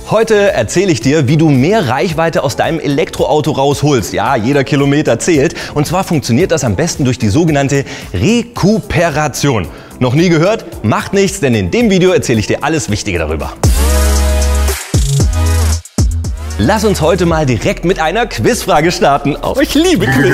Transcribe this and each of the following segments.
Heute erzähle ich dir, wie du mehr Reichweite aus deinem Elektroauto rausholst. Ja, jeder Kilometer zählt. Und zwar funktioniert das am besten durch die sogenannte Rekuperation. Noch nie gehört? Macht nichts, denn in dem Video erzähle ich dir alles Wichtige darüber. Lass uns heute mal direkt mit einer Quizfrage starten. Oh, ich liebe Quiz.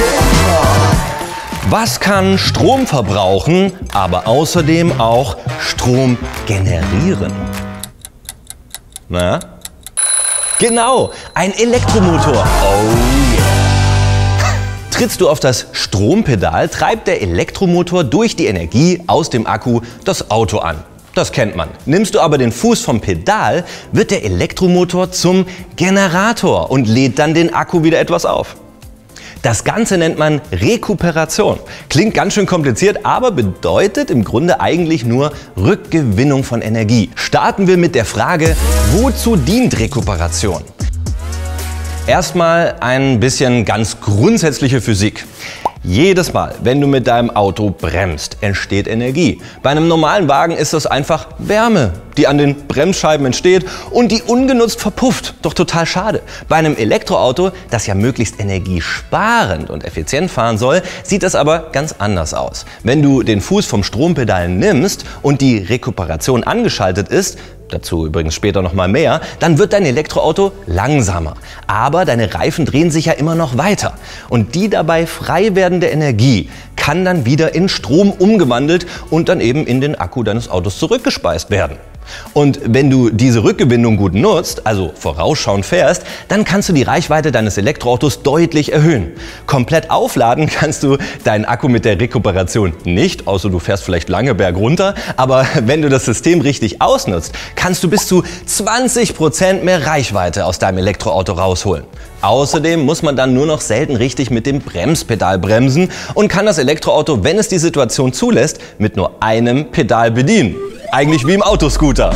Was kann Strom verbrauchen, aber außerdem auch Strom generieren? Na? Genau, ein Elektromotor. Oh yeah. Trittst du auf das Strompedal, treibt der Elektromotor durch die Energie aus dem Akku das Auto an. Das kennt man. Nimmst du aber den Fuß vom Pedal, wird der Elektromotor zum Generator und lädt dann den Akku wieder etwas auf. Das Ganze nennt man Rekuperation. Klingt ganz schön kompliziert, aber bedeutet im Grunde eigentlich nur Rückgewinnung von Energie. Starten wir mit der Frage, wozu dient Rekuperation? Erstmal ein bisschen ganz grundsätzliche Physik. Jedes Mal, wenn du mit deinem Auto bremst, entsteht Energie. Bei einem normalen Wagen ist das einfach Wärme, die an den Bremsscheiben entsteht und die ungenutzt verpufft. Doch total schade. Bei einem Elektroauto, das ja möglichst energiesparend und effizient fahren soll, sieht das aber ganz anders aus. Wenn du den Fuß vom Strompedal nimmst und die Rekuperation angeschaltet ist, dazu übrigens später noch mal mehr, dann wird dein Elektroauto langsamer. Aber deine Reifen drehen sich ja immer noch weiter. Und die dabei frei werdende Energie kann dann wieder in Strom umgewandelt und dann eben in den Akku deines Autos zurückgespeist werden. Und wenn du diese Rückgewinnung gut nutzt, also vorausschauend fährst, dann kannst du die Reichweite deines Elektroautos deutlich erhöhen. Komplett aufladen kannst du deinen Akku mit der Rekuperation nicht, außer du fährst vielleicht lange bergunter. Aber wenn du das System richtig ausnutzt, kannst du bis zu 20% mehr Reichweite aus deinem Elektroauto rausholen. Außerdem muss man dann nur noch selten richtig mit dem Bremspedal bremsen und kann das Elektroauto, wenn es die Situation zulässt, mit nur einem Pedal bedienen. Eigentlich wie im Autoscooter.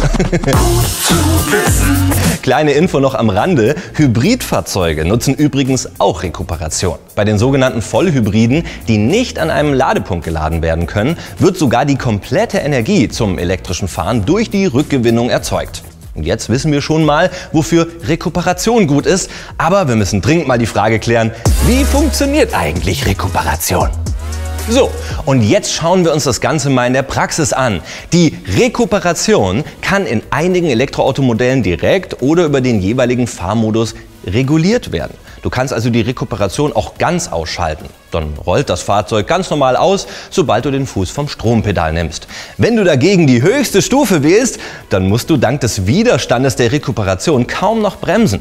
Kleine Info noch am Rande. Hybridfahrzeuge nutzen übrigens auch Rekuperation. Bei den sogenannten Vollhybriden, die nicht an einem Ladepunkt geladen werden können, wird sogar die komplette Energie zum elektrischen Fahren durch die Rückgewinnung erzeugt. Und jetzt wissen wir schon mal, wofür Rekuperation gut ist. Aber wir müssen dringend mal die Frage klären, wie funktioniert eigentlich Rekuperation? So, und jetzt schauen wir uns das Ganze mal in der Praxis an. Die Rekuperation kann in einigen Elektroautomodellen direkt oder über den jeweiligen Fahrmodus reguliert werden. Du kannst also die Rekuperation auch ganz ausschalten. Dann rollt das Fahrzeug ganz normal aus, sobald du den Fuß vom Strompedal nimmst. Wenn du dagegen die höchste Stufe wählst, dann musst du dank des Widerstandes der Rekuperation kaum noch bremsen.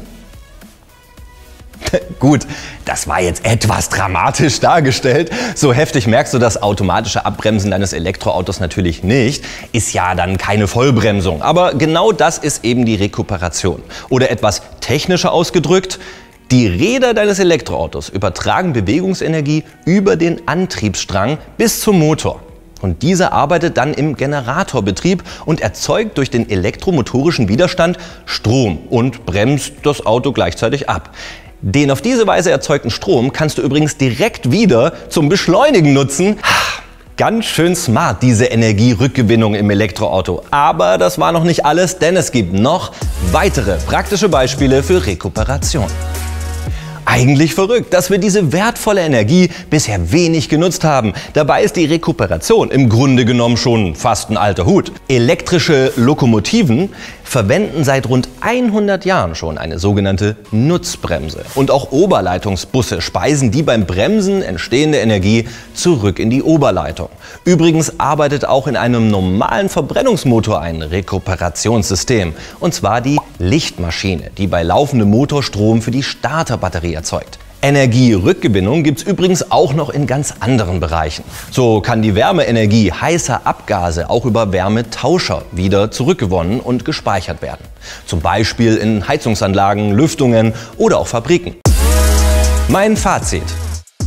Gut, das war jetzt etwas dramatisch dargestellt. So heftig merkst du das automatische Abbremsen deines Elektroautos natürlich nicht. Ist ja dann keine Vollbremsung. Aber genau das ist eben die Rekuperation. Oder etwas technischer ausgedrückt: Die Räder deines Elektroautos übertragen Bewegungsenergie über den Antriebsstrang bis zum Motor. Und dieser arbeitet dann im Generatorbetrieb und erzeugt durch den elektromotorischen Widerstand Strom und bremst das Auto gleichzeitig ab. Den auf diese Weise erzeugten Strom kannst du übrigens direkt wieder zum Beschleunigen nutzen. Ganz schön smart, diese Energierückgewinnung im Elektroauto. Aber das war noch nicht alles, denn es gibt noch weitere praktische Beispiele für Rekuperation. Eigentlich verrückt, dass wir diese wertvolle Energie bisher wenig genutzt haben. Dabei ist die Rekuperation im Grunde genommen schon fast ein alter Hut. Elektrische Lokomotiven verwenden seit rund 100 Jahren schon eine sogenannte Nutzbremse. Und auch Oberleitungsbusse speisen die beim Bremsen entstehende Energie zurück in die Oberleitung. Übrigens arbeitet auch in einem normalen Verbrennungsmotor ein Rekuperationssystem. Und zwar die Lichtmaschine, die bei laufendem Motor Strom für die Starterbatterie erzeugt. Energierückgewinnung gibt es übrigens auch noch in ganz anderen Bereichen. So kann die Wärmeenergie heißer Abgase auch über Wärmetauscher wieder zurückgewonnen und gespeichert werden. Zum Beispiel in Heizungsanlagen, Lüftungen oder auch Fabriken. Mein Fazit: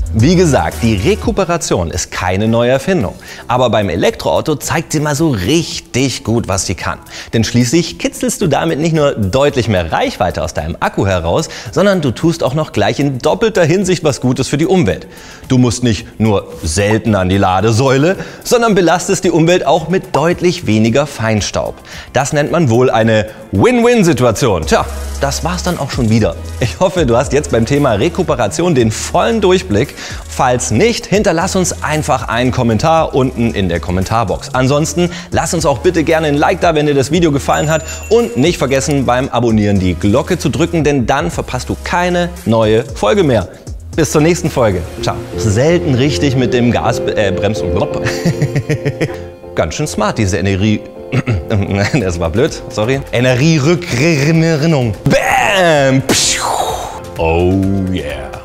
Wie gesagt, die Rekuperation ist keine neue Erfindung. Aber beim Elektroauto zeigt sie mal so richtig gut, was sie kann. Denn schließlich kitzelst du damit nicht nur deutlich mehr Reichweite aus deinem Akku heraus, sondern du tust auch noch gleich in doppelter Hinsicht was Gutes für die Umwelt. Du musst nicht nur selten an die Ladesäule, sondern belastest die Umwelt auch mit deutlich weniger Feinstaub. Das nennt man wohl eine Win-Win-Situation. Tja, das war's dann auch schon wieder. Ich hoffe, du hast jetzt beim Thema Rekuperation den vollen Durchblick. Falls nicht, hinterlass uns einfach einen Kommentar unten in der Kommentarbox. Ansonsten lass uns auch bitte gerne ein Like da, wenn dir das Video gefallen hat, und nicht vergessen, beim Abonnieren die Glocke zu drücken, denn dann verpasst du keine neue Folge mehr. Bis zur nächsten Folge. Ciao. Selten richtig mit dem Gasbremsen. Ganz schön smart, diese Energie. Das war blöd, sorry. Energierückerinnerung. Bam! Oh yeah.